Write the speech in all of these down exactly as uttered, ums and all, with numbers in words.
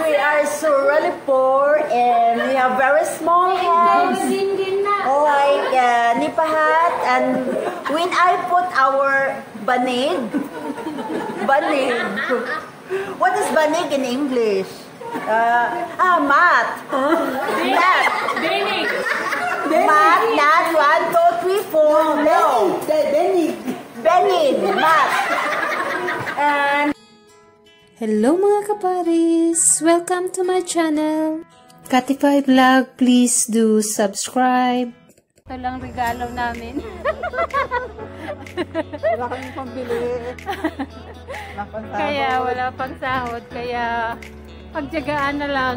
we are so really poor and we have very small hands. Like uh, nipahat, and when I put our banig, banig. What is banig in English? Uh, ah, mat. Mat. Banig. Mat, not one, two, three, four. No. Banig. Banig. Mat. And hello mga kaparis! Welcome to my channel. Katify Vlog, please do subscribe. Ito lang regalo namin. Wala kami pambili. Kaya wala pang sahod. Kaya pagtyagaan na lang.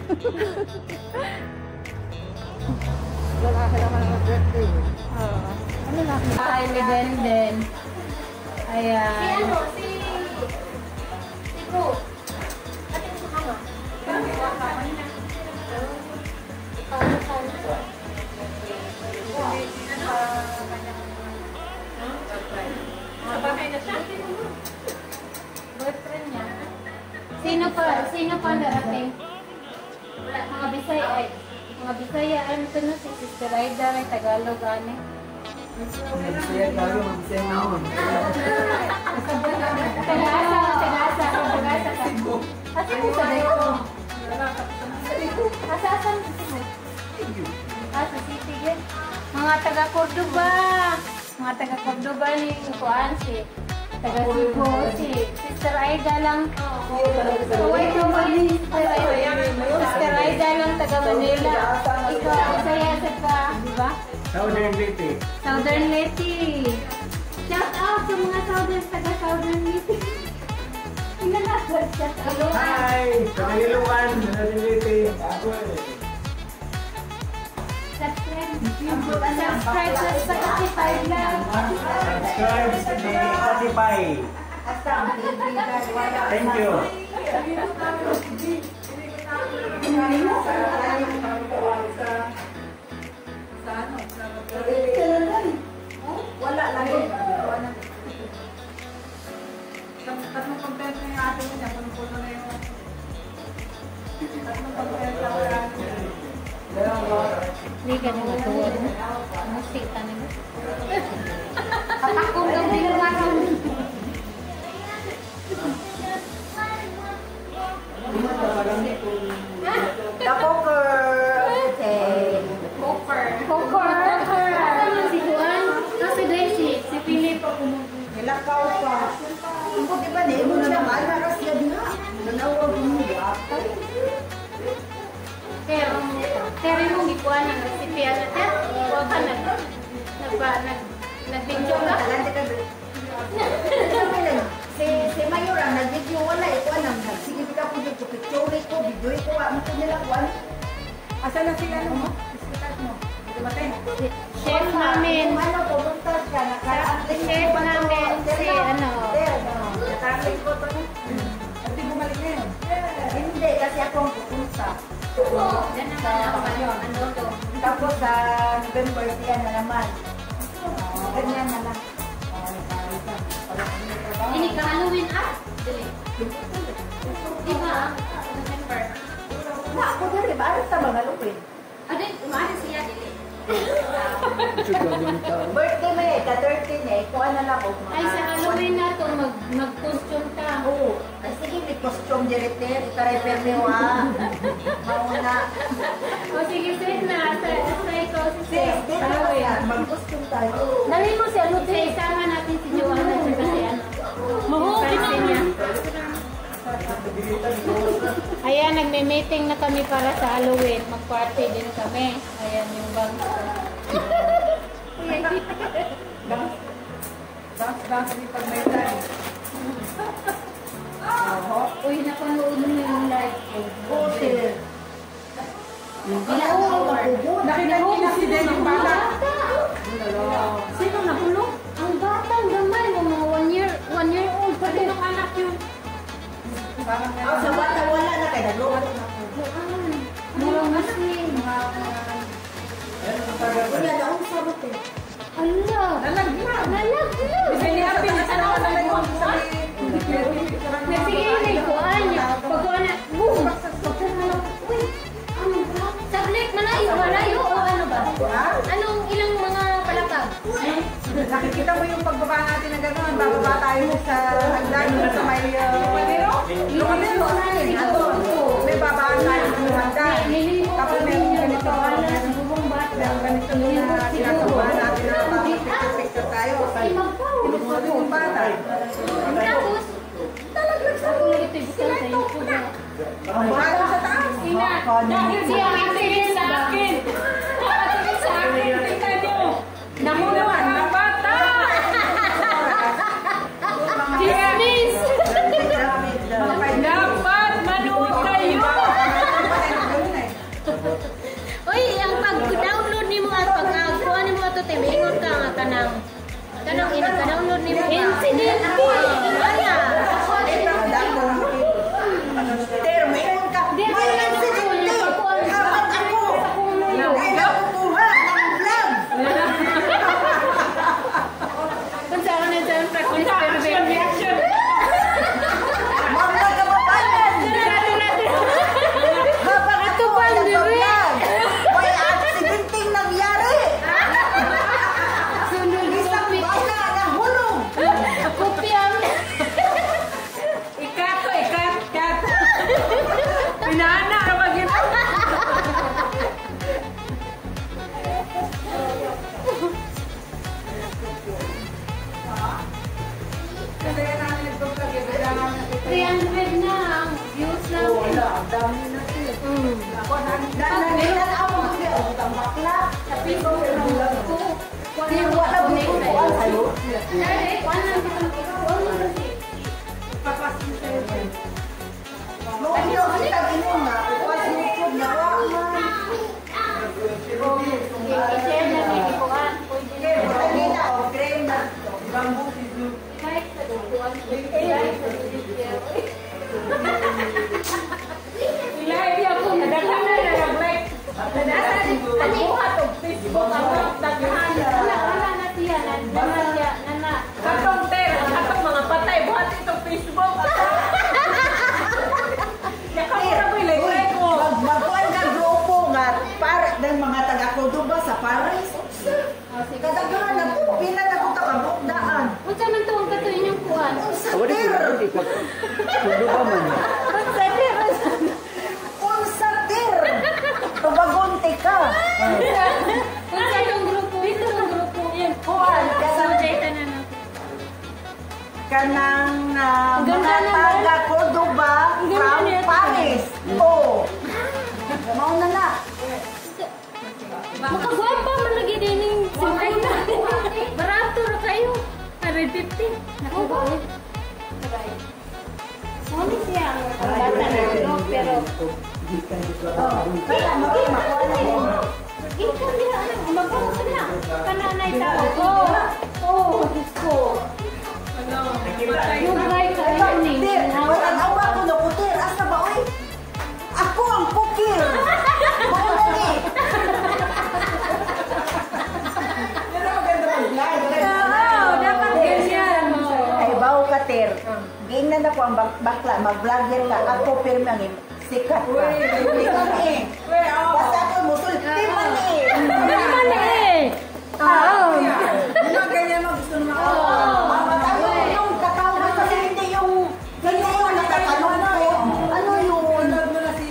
Wala ka naman ang birthday. Oh. Ano na? Ay, ni Denden. Ayan. Si ano? Si... Si Bro. Atin sa kama. Sabakay na siya. Boyfriend niya. Sino pa? Sino pa darating? Mga Bisaya ay. Mga Bisaya ano to no? Si Sister Aida ay Tagalog ani. Magsaya tayo, magsaya naman. Tagasa, tagasa, tagasa. Asa mo sa dito? Asasan sa Cebu? Ah, sa City yan. Mga taga Cordoba. Mga taga Cordoba ni Kuan si taga Cebu si Sister Aida lang. Kaway ko ba ni Sister Aida? Sister Aida lang taga Manila. Ikaw, saya sa ka, di ba? Southern Leyte. Southern Leyte. Shout out sa mga Southern taga Southern Leyte. Tingnan natin siya. Hi! Tagalilukan, Southern Leyte. Subscribe. Subscribe sa Katify Vlog. Subscribe sa Katify. Thank you. wala lagi. Tatlong content na yung ating niya, puno-puno na yung tatlong content na yung ating. Hindi ka na matuwa mo. Musik ka na mo. Patakong daw din yung maroon. The poker. Okay. Poker. Poker. Asa man si Juan? Kasi dahil si, si Philip pa kumuha. Nilakaw pa. Ang puti ba na, mo na naman, nakasya din ha. Nanawag mo atay. Pero, pero yung gikuan ng recipe na ito, huwag ka nag, nagpa, nag, nag-video ka? Si si Mayor ang nag-video wala ito anang sige kita po yung picture ko, video ko, ano ko nila kuan. Asa na sila mo? Diskutas mo. Dumating. Chef namin. Ano pumunta ka nakaraan Chef namin si ano. Nakaraan ko to. At di bumalik na yun. Hindi kasi ako ang pupunta. Yan naman ako. Ano to? Tapos sa November siya na naman. Ganyan na lang. Ini ka Halloween ah? Dili. Di ba? November. Na ako dali ba ano sa mga lupin? Adin, umaari siya dili. Birthday mo eh, ka-thirteen eh. Kuha na lang ako. Ay, sa Halloween na to, mag, mag-costume ka. Oo. Ay, sige, may costume direte. Ika-refer mo ha. Mauna. O sige, set na. Sa, sa ikaw, si Sis, Seth. dito Halloween. ka. Mag-costume tayo. Dali mo si ano, Seth. Isama natin si Joanna sa kasi ano. Mahuhuli niya. Ayan, nagme-meeting na kami para sa Halloween. Mag-party din kami. Ayan yung bang. Dance-dance ni pag may time. Uy, napanood mo yung live ko. Buti. Nakita niyo na si Den yung bata. Sino nahulog? Ang bata, ang gamay. Mga one year, one year old. Pati nung anak yun. Parang Oh, sa bata wala na kayo. Naglumat na ako. Mga muslim. Wala na akong sabot eh. Ala! Nalaglag. Nalaglag! Pinihapin na sa naman na yung sa may... Nagsigilay ko, anya. Pag-uwan na, boom! naman bababa tayo sa hagdan sa may Lumanero natin. May babaan tayo sa hagdan. Tapos may ganito may ganito na ginagawa natin na picture-picture tayo. Pinumuha yung bata. Tapos, talaglag sa sila ito. Ang bata sa taas. Dahil siya nakatingin sa akin. Nakatingin sa akin. Tingnan niyo. Namunawan ng bata. Chismis. Dapat manood kayo. Uy, ang pag-download ni mo at pag-agawa ni mo ito, timingon ka nga kanang kanang ina-download ni mo. Incident. Kaya. Ter, mayroon ka. May insidente. Kapag ako. Ay, nakukuha ng vlog. Kung saan na dyan, practice per reaction. Mga kababayan. Habang ako ay nag-vlog, may aksidenteng nangyari. Sunod Isang bata na hulog. Kopyang. Ikat to, ikat, ikat. Pinana na mag-ito. Kasi namin nag-vlog yun. three hundred na ang views lang. Wala, ang dami na sila. Mm. Nangilan ako kasi ang bakla. Sabi ko, ang vlog ko. Di wala bukukuan sa'yo. Ay, one lang kita mag-ikaw. Papasin sa'yo. Noon daw kita ginawa nga, kukuha sa YouTube na I-share na ni Kuan. Lagi na, o frame na. Bamboo sisu. Like sa Kuan. Like sa video. Ilahi ako, nadaghan na nag-like. Nasa ano ko ato, Facebook ako, daghan. Wala, wala na siya. Nana siya. Nana. Katong ter, katong mga patay, buhat itong Facebook. Nakamura ko yung like ko. Magkuhan ka grupo nga, para ng mga taga-Cordoba sa Paris. Kadaghan na po, pila na ko takabukdaan. Unsa man to ang katuin yung Kuan? Unsatir! Unsatir! Unsatir! Tubagunti ka! Unsa yung grupo? Ito yung grupo. Yan. Kuhan, kanang, Data na natin. kanang ah, Ang ganda mga naman. taga-Cordoba Ang ganda from niya. Paris. Oh! Mauna na. Makagwapa man lagi din yung simula. Barato na kayo. one fifty. Naku ba? Ano siya? Ang bata na ano, pero... Kaya makuha na mo. Ikaw nila, ano, magpapos na. Kananay tao ko. Oh, Diyos ko. Yung right ka, yun eh. Kutir! Walang awa ko na kutir. Asa ba, oy? Ako ang kukir! Mauna ni! Yan ang maganda mag-like. Oo, dapat ganyan. Ay, bawo ka, Ter. Gingnan ako ang bak- bakla. Mag-vlogger ka. Ako, pirmi ang im- sikat ka. Hindi man eh. Weh, oh. Basta ako musul. Hindi man eh. Hindi man eh. Oo. Yan ang ganyan mo gusto naman ako. Ano yung katawa kasi hindi yung hindi yung nakatanong ko. Ano yung Unod mo na si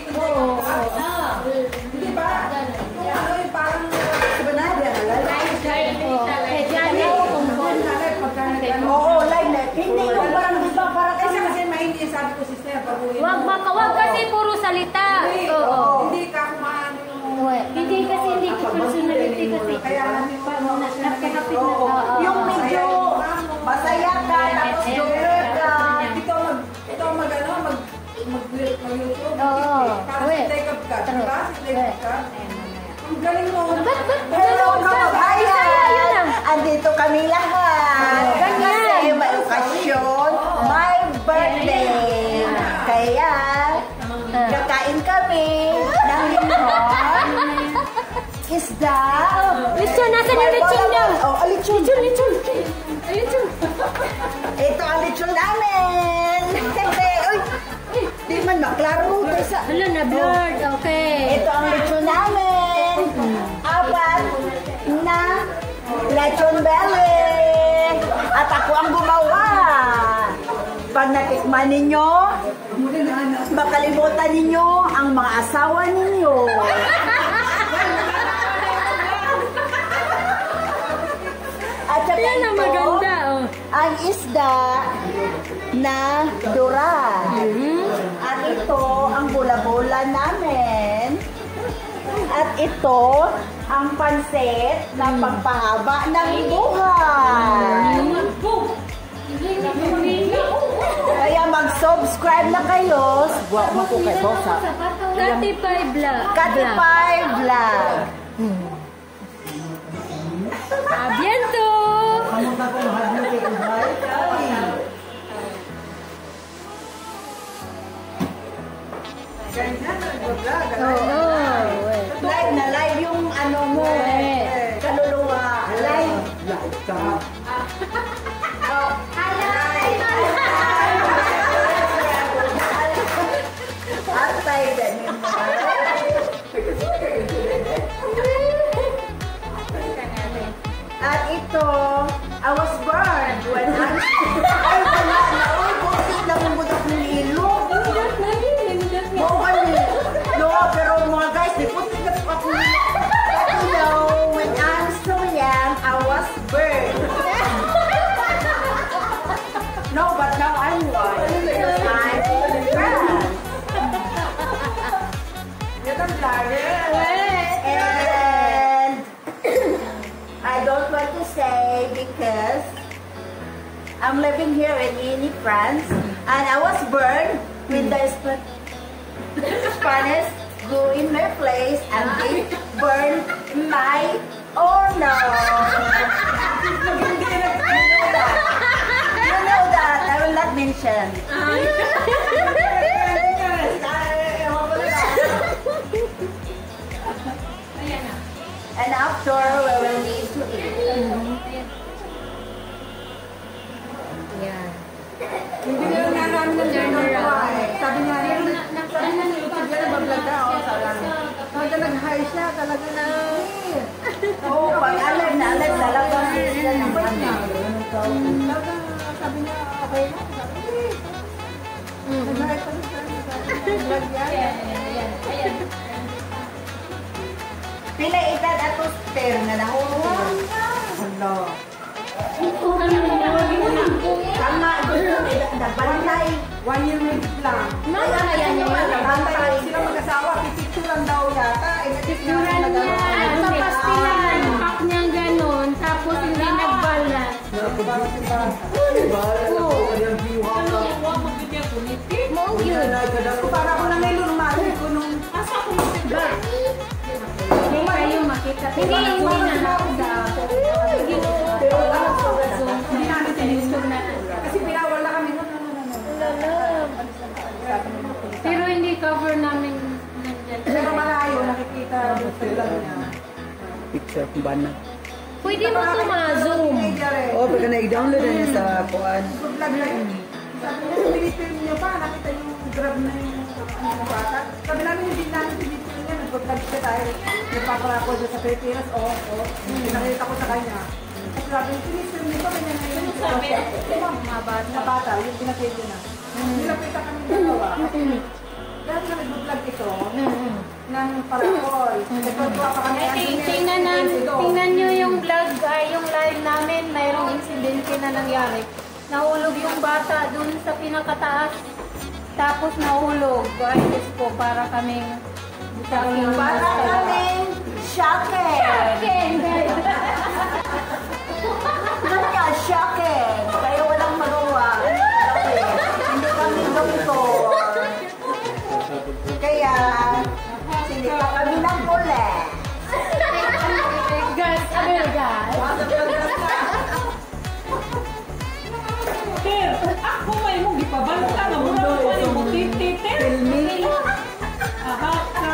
Hindi ba? Ano yung parang Sabanada? Eh, Johnny, kung pagkakalay, pagkakalay. Oo, live na. Hindi yung parang di ba parang Kasi kasi mahindi sabi ko sister, baguhin mo. wag makawag kasi puro salita. Hindi, Oo. hindi ka kumahan yung... Hindi kasi hindi ko personality kasi. Kaya natin pa, no? Napakapit na. Oo. Oo. Yung medyo masaya ka, tapos joker ka. Ito mag, ito mag ano, mag, mag, mag YouTube. Oo. Para Uwe. si take up ka, True. diba? Si take up ka. Ang galing mo. Ba't, ba't, Hello, Bisaya, yun kababayan! ah. Andito kami lahat. Ganyan. Kasi may okasyon, my birthday. Kaya, kakain kami ng limon, isda. Lechon, nasa yung lechon niya? Oh, lechon. Lechon, lechon. Lechon. Ito ang lechon namin. Uy, di man maklaro. Kaysa, Hala, na-blurred. Okay. ito ang lechon namin. Apat na lechon belly. At ako ang gumawa. Pag natikman ninyo, makalimutan ninyo ang mga asawa ninyo. At saka Yan ang ito, maganda, oh. ang isda na dura. Mm-hmm. At ito ang bula-bula namin. At ito ang pansit na pagpahaba ng buhay. Kaya mag-subscribe na kayo. Wow, mo po kay Bosa. Katipay Vlog. Katipay Vlog. Abiento! Oo. Live na live yung ano mo. Kaluluwa. Live. Live ka. Atay din. At ito, I was burned when I... Ay, wala na. Uy, butik na mong budak ng ilong. Oo, kami. No, pero mga guys, di putik na ako. You know, when I'm so young, I was burned. No, but now I'm white. Because I'm brown. Yan ang vlogger. And I don't want to say because I'm living here in Eni, France, and I was burned with the Sp- Spanish go in my place and they burned my owner. You know that. You know that. I will not mention. And after, we will need to eat. Yan. Hindi na nga namin ng general. Sabi niya, sabi niya, YouTube yan, nagbablog ka, o, sabi niya. Talaga nag-high siya, talaga na. Oo, pag alam na alam, lalabas sila ng ano. Talaga, sabi niya, okay lang. Sabi niya, nag-high pa rin siya. Nag-vlog yan. Pila edad ato ter nga nahulog. Hello. Tama, nagbantay. One year maybe lang. Nagbantay. Sila mag-asawa, pipicturan daw yata. Picturan niya. Sa pastilan. Pack niyang ganon. Tapos hindi nagbalat. Mong yun. Para ako na may lumari ko nung... Asa ako magsiba? Hindi kayo makita. Hindi, hindi na. Hindi namin tinisog na. Kasi pinawala kami nun. Pero hindi cover namin nandyan. Pero malayo, nakikita doon sa vlog niya. Picture kung ba na. Pwede mo ito ma-zoom. Oh, pagka na-download na niya sa kuan. Vlog na yun. Sabi niya, pinipil niyo pa, nakita yung grab na yung ano, bata. Sabi namin, hindi namin pinipil niya. Nag-vlog siya tayo. Nagpaparako siya sa Pilipinas. Oo, oo. Pinakita ko sa kanya. At sabi niya, pinipil niyo pa, kanya na yun. Sabi niya, mga bata, yung pinapil niya. Nilapita kami dalawa. Dahil na nag-vlog ito, ng parakol. Nagpagwa pa kami. Tingnan, na, tingnan nyo yung vlog, ay yung live namin, mayroong insidente na nangyari. Nahulog yung bata dun sa pinakataas, tapos nahulog. Ay, Diyos po, para kaming Yung bata namin, shocking. Shocking! Kanya, shocking. Kaya walang magawa. Hindi kami doktor. Kaya, sinita kami ng pulis. Guys, ano guys? Ter, ako may mong gipabanta na muna ko ano mo titi-ter. Filming. Aha, ka.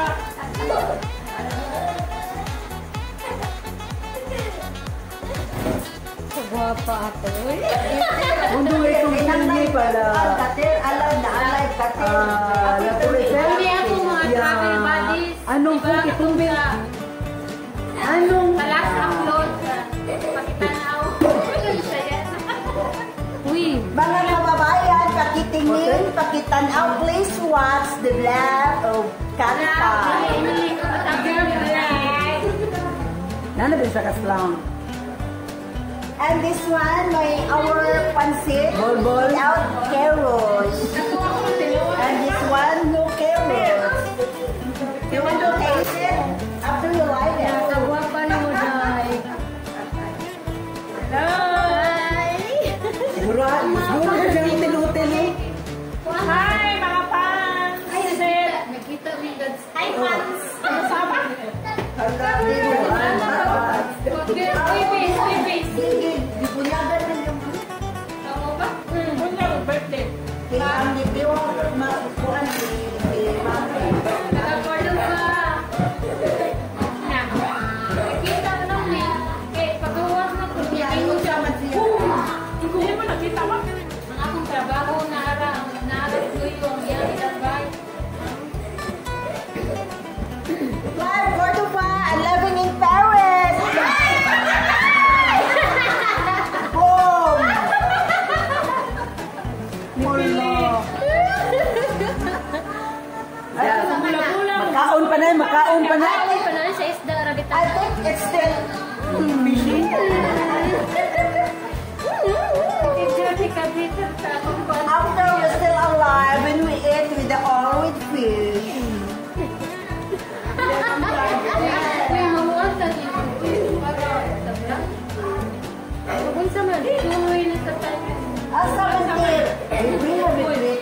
Guwapa ako. Undo itong hindi pala. Katil, alam na, alay, katil. Hindi ako mga travel buddies. Anong Diba? kukitumbil? Sa Anong? Palas upload. Pakita na ako. Siya yan. Ayun, pakitanaw, please watch the vlog of Katify. Nana bisa kaslang. And this one, my our pancit Bol-bol. without carrots. And this one, no carrots. You want to taste it? After you like it. Siguro, siguro ka dyan util-util eh. Hi, mga fans! Ay, nakita mo yung gods. Hi, fans! Sama? Babies, babies. Dibunyagan na yung Tama ba? Kung yung birthday. kaya ang libiw makukuhan ni Mami. Nakakordo ka. Nakita mo nung eh. Eh, pagkawas na kung hindi mo siya Hindi mo nakita mo? ang akong trabaho na arang naarap ko yung yung ilabay. Wow, Cordova, I'm living in Paris. Boom! Mula. Makaon pa na, makaon pa na. Ay, panahon sa isda, rabita. I think it's still fishy. After we're still alive and we eat with the oil with fish. May mamuan sa dito. Kung sa man, tuloy na sa tayo. Asa mantir? We have it with.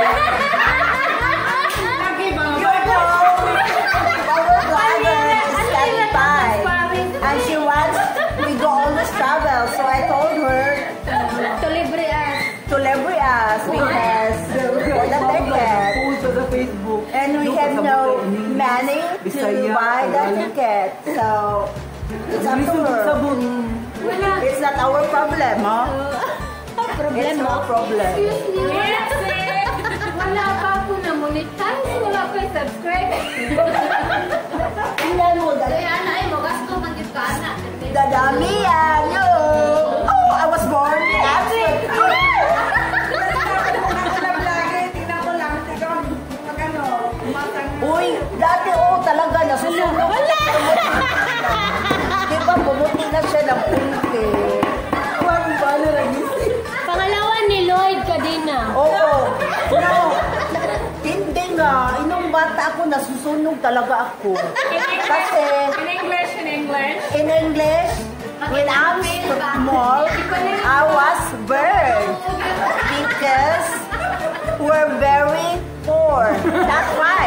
You know, our driver is satisfied. And she wants we go always travel. So I told her To libre us. to libre us because for the ticket. Post sa the Facebook. And we have no money to buy the ticket. So it's up to her. Sabon. It's not our problem, huh? It's no problem. Excuse me. Wala pa ako na monetize. Wala pa yung subscribe. Tingnan mo, dad- Kaya na ay, magas ko manggit ka na. dadami yan. Yo. Oh, I was born after. Tingnan ko lang, tingnan magano, umatang. Uy, dati oh talaga nasusunog. Wala! Di ba bumuti na siya ng pulke? Huwag ba na nagisi? Pangalawa ni Lloyd Cadena. Oo. No. Hindi nga. Inong bata ako, nasusunog talaga ako. Kasi, In English, in English. in English, when I was small, I was burned. Because we're very poor. That's why.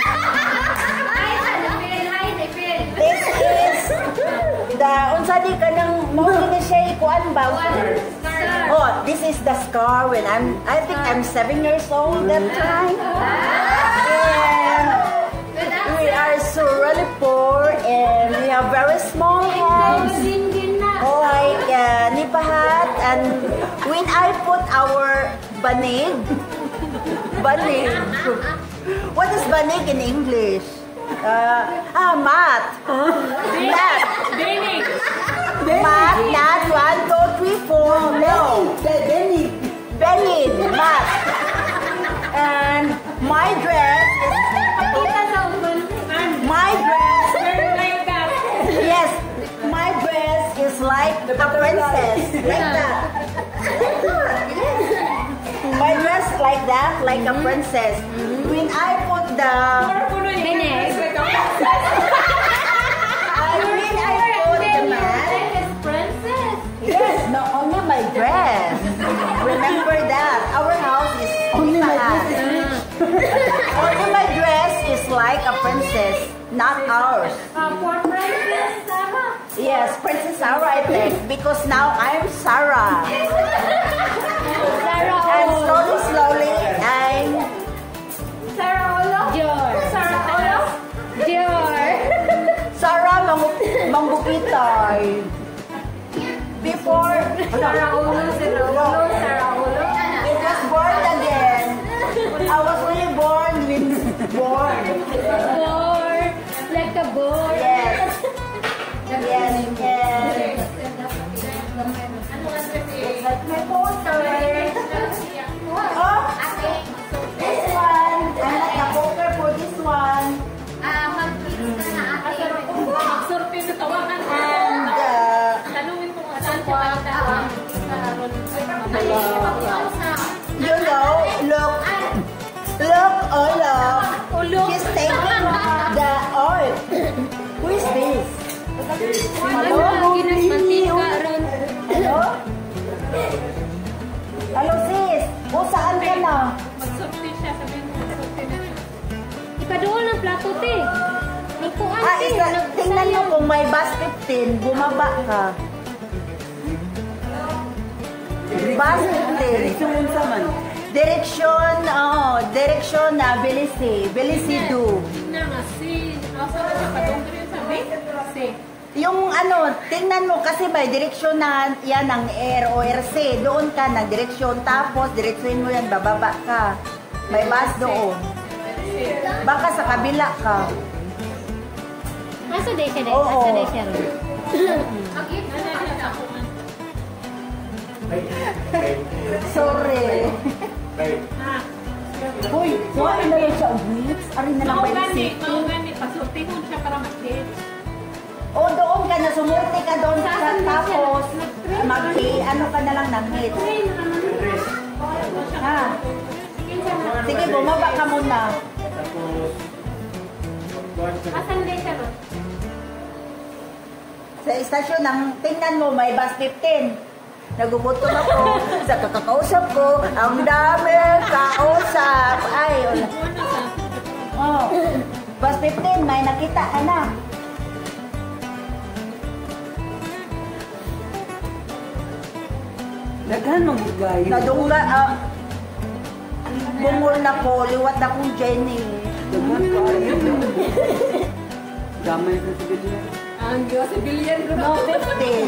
This is the, unsa di ka nang, mawin na siya ikuan ba? Oh, this is the scar when I'm, I think I'm seven years old that time. And we are so really poor and we have very small house. Like uh, nipahat, and when I put our banig, banig, what is banig in English? Uh, ah, mat. Mat. Dating. Mat, not one, two, three, four. No. Benny. Banig, mat. And my dress is, my dress, Like that. yes, my dress is like a princess. Like that. Like that, yes. My dress like that, like a princess. When I put the, Puno yung English like a I when I put the mat, yes, no, only my dress. Remember that. Our house is only my dress. Only my dress is like a princess, not ours. Yes, Princess Sarah, I think, because now I'm Sarah. And slowly, slowly, I'm Sarah Mang- Mangbukitay. Before, it was born again. I was really born with born. Like a boy. Yes. Yes, yes. Like my poster. Oh, Hello, Ginas mantika ron. Hello? Hello, sis. O, saan ka na? Magsorti siya, sabihin mo, magsorti na siya. Ikaduol ng plato, te. Nagkuhan, Ah, te. isa, tingnan mo kung may bus fifteen, bumaba ka. Bus fifteen. Direksyon sa man. Direksyon, oh, direksyon na Belize, Belize do. Na nga, si, asa na siya, padunggo rin sa bait. Si, Yung ano, tingnan mo kasi may direksyon na yan ng R O R C. Doon ka ng direksyon, tapos direksyon mo yan, bababa ka. May bus doon. Baka sa kabila ka. Asa day siya, day? Oo. Asa day siya ron? agit na na siya sa kuman. Sorry. Ha, Hoy, kuha na lang siya weeks. Ari na lang ba yung maugani, city? maugani, pasortihon siya para mag-hit. O doon ka na, sumurti ka doon sa tapos mag ano ka na lang ng hit. Ha? Sige, bumaba ka muna. Asan day siya ron? Sa istasyon ng, tingnan mo, may bus fifteen. Nagugutom ako sa kakakausap ko. Ang dami kausap. Ay, wala. Oh, bus fifteen, may nakita ka na. Daghan mo gayo. Nadungga, ah, bungol na ko, liwat na kong Jenny. Daghan ko ayo. Gamay sa sibilyan. Ang Diyos, si Billion ko. No, fifteen.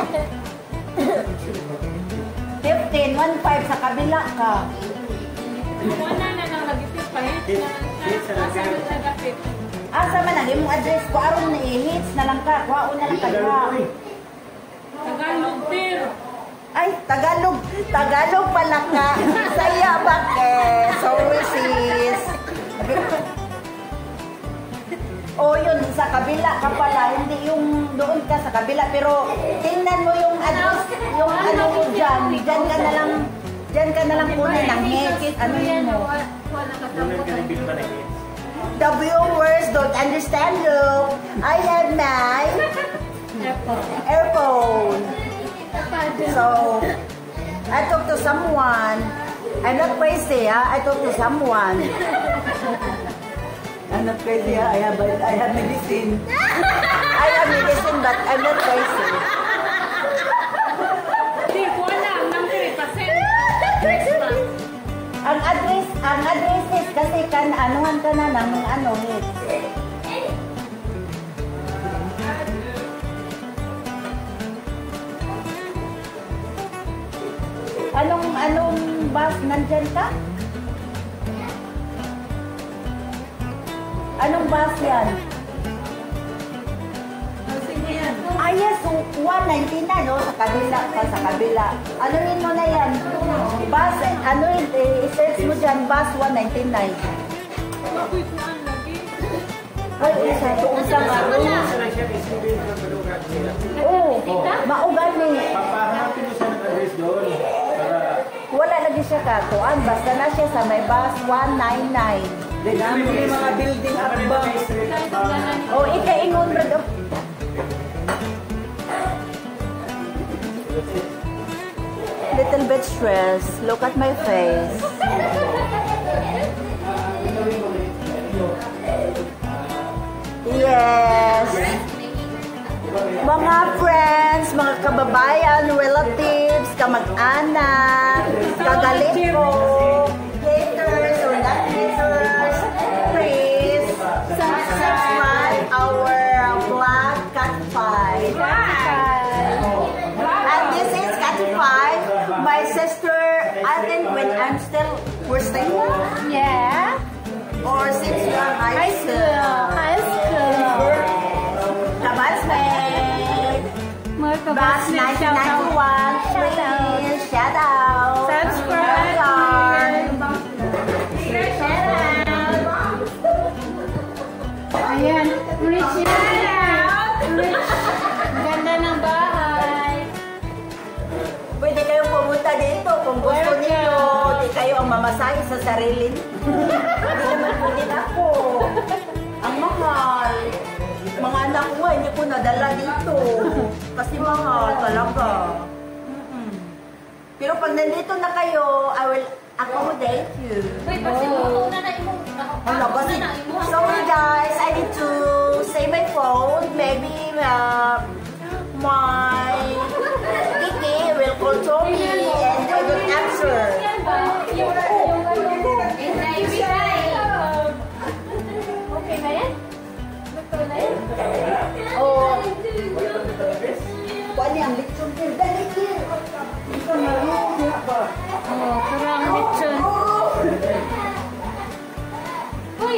fifteen, one five sa kabila ka. Wala na nang nag-isip pa, hit na lang siya. Asa na siya dapit. Asa man ang imong address ko aron na i-hits na lang ka. Kuha na lang ka. Tagalog, pero. Ay, Tagalog. Tagalog pala ka. Saya ba ke? Sorry, sis. O yun, sa kabila ka pala. Hindi yung doon ka sa kabila. Pero tingnan mo yung address, yung ano mo dyan. Dyan ka na lang, dyan ka na lang kunin ng hits. Ano yun mo? The viewers don't understand, look. I have my earphone. So, I talk to someone. I'm not crazy, ha? I talk to someone. I'm not crazy. I have I have medicine. I have medicine, but I'm not crazy. Di, kuha na, nang three percent. Christmas. Ang address, ang address is kasi kan anuhan ka na ng ano, hit. Anong, anong bus nandyan ka? Anong bus yan? Ah, yes, one ninety-nine, no? Sa kabila pa, sa kabila. Ano yun mo na yan? Bus, ano yun, eh, i-search mo dyan, bus one ninety-nine. Ako'y kuhaan lagi. Ay, isa, tuon sa maro. Oo, maugan ni. Papahanapin mo siya ng address doon. Para... Wala lagi siya katuan, basta na siya sa may bus one ninety-nine. Daghan mo yung mga building up ba? Oh, ikaingon, brother. Little bit stressed. Look at my face. Yes. Mga friends, mga kababayan, relatives, kamag-anak, kagalit ko, haters or not haters, please subscribe our vlog Cat five. And this is Cat five, my sister, I think when I'm still, we're still, Yeah. or since we're high school. High school. Classmate. Mga Batch kabasnet, nineteen shout out. ninety-one, Shout out. please, shout out. Subscribe. Shout out. Ayan. Rich yan. Rich. Ganda ng bahay. Pwede kayong pumunta dito kung gusto niyo. Di kayo ang mamasahe sa sarili. Hindi naman po din ako. Ang mahal. Mga anak ko, hindi ko na magpadala dito. Kasi mahal talaga. Mm-mm. Pero pag nandito na kayo, I will accommodate you. Uy, basta mo na na imo. Ano, kasi, sorry guys, I need to say my phone. Maybe uh, my Kiki will control me and I will answer. Okay na yan? Gusto na yan? Oh, kuha niya ang lechon din. Dali din. Oh, kurang lechon. Uy!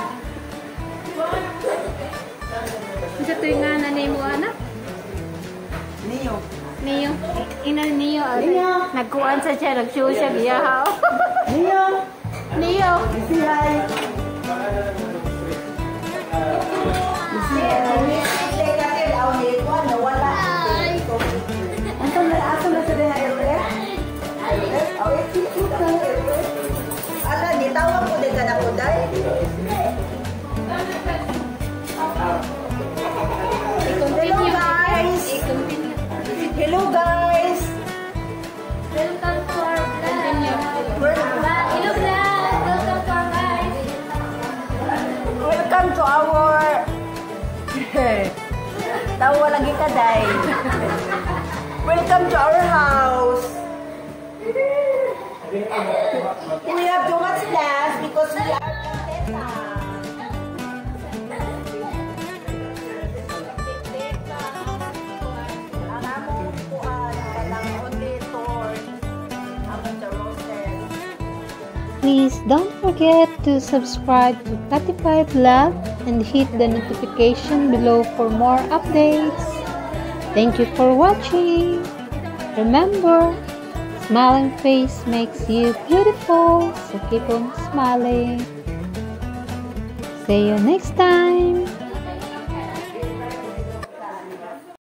Sa tuwing nga na mo anak? Niyo. Niyo. Ina niyo. Nagkuhan sa siya. Nag-show siya. Giyahaw. Niyo. Niyo. Si hi. Si si kasi daw ni ko na wala. Anto na aso na sa diha ere. Oh, si chuta. Ala ni tawag ko din kana ko dai. Hello guys. Hello guys. Welcome to our vlog. We're- Hello vlog! Welcome to our guys! Welcome to our tawa lagi ka day. Welcome to our house. We have too much gas because we are contenta. Ang among kuan kanang only torn. Among the roasted. Please don't forget to subscribe to Katify Vlog and hit the notification below for more updates. Thank you for watching. Remember, smiling face makes you beautiful, so keep on smiling. See you next time.